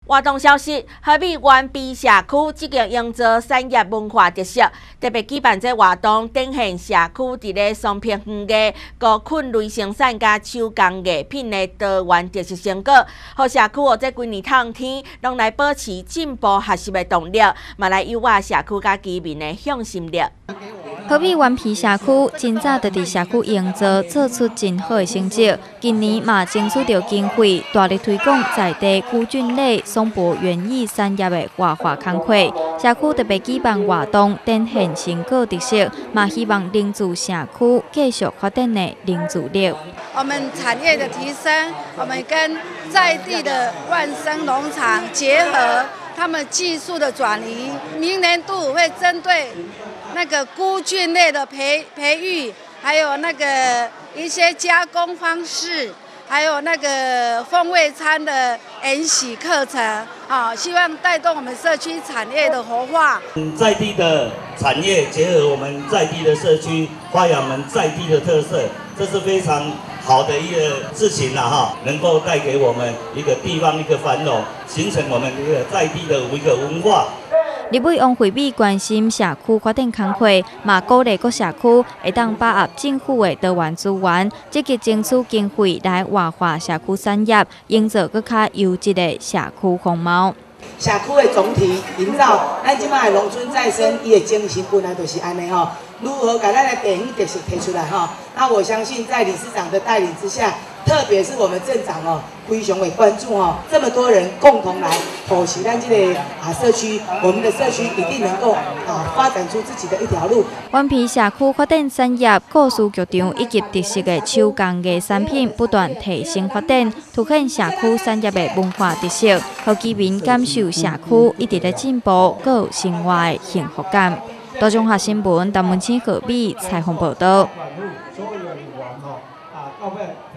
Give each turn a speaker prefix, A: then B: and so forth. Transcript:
A: 活动消息，河美湾 B 社区积极营造产业文化特色，特别举办这活动，展现社区伫咧商品园艺、高菌类生产甲手工艺品的多元特色成果，互社区这几年冬天拢来保持进步学习的动力，嘛来优化社区甲居民的向心力。
B: 河美湾皮社区真早就伫社区营造做出真好的成绩，今年嘛争取到经费，大力推广在地古菌类、松柏园艺产业的活化工课。社区特别举办活动，展现成果特色，嘛希望凝聚社区继续发展的凝聚力。
C: 我们产业的提升，我们跟在地的万生农场结合，他们技术的转移，明年度会针对那个菇菌类的培育，还有那个一些加工方式，还有那个风味餐的研习课程，希望带动我们社区产业的活化。
D: 在地的产业结合我们在地的社区，发扬我们在地的特色，这是非常好的一个事情啦哈，能够带给我们一个地方一个繁荣，形成我们一个在地的一个文化。
B: 立委王惠美关心社区发展工课，嘛鼓励各社区会当把握政府的多元资源，积极争取经费来活化社区产业，营造更较优质的社区风貌。
E: 社区的总体营造，咱即摆的农村再生，伊的精神本来就是安尼吼。如何把咱的地方特色提出来吼？我相信在理事长的带领之下，特别是我们镇长非常的关注这么多人共同来扶持咱这个社区，我们的社区一定能够发展出自己的一条路。
B: 湾皮社区发展产业故事剧场以及特色的手工艺产品不断提升发展，凸显社区产业的文化特色，让居民感受社区一直在进步，更有生活的幸福感。高中华新闻陈文清、何美采访报道。